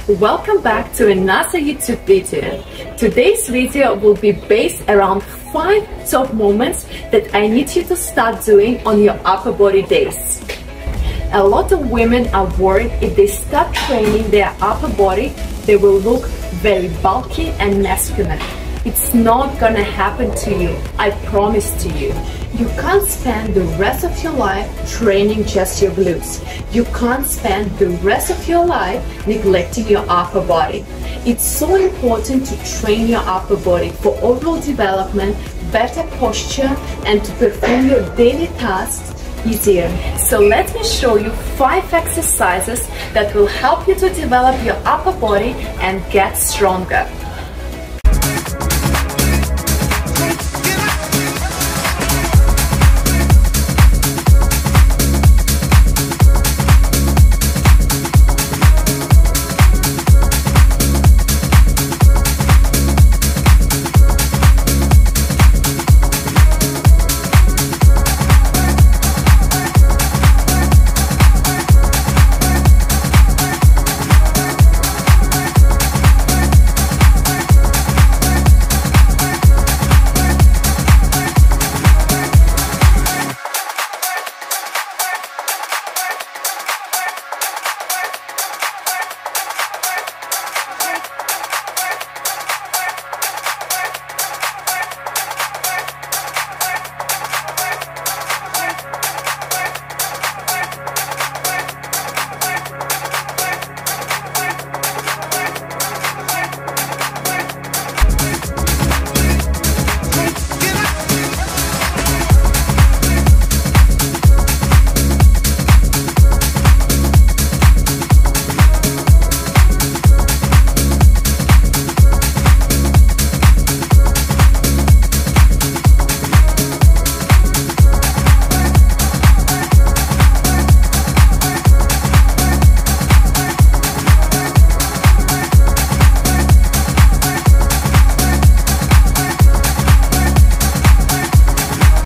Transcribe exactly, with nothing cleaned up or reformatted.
Welcome back to another YouTube video. Today's video will be based around five top moments that I need you to start doing on your upper body days. A lot of women are worried if they start training their upper body, they will look very bulky and masculine. It's not gonna happen to you, I promise to you. You can't spend the rest of your life training just your glutes. You can't spend the rest of your life neglecting your upper body. It's so important to train your upper body for overall development, better posture, and to perform your daily tasks easier. So let me show you five exercises that will help you to develop your upper body and get stronger.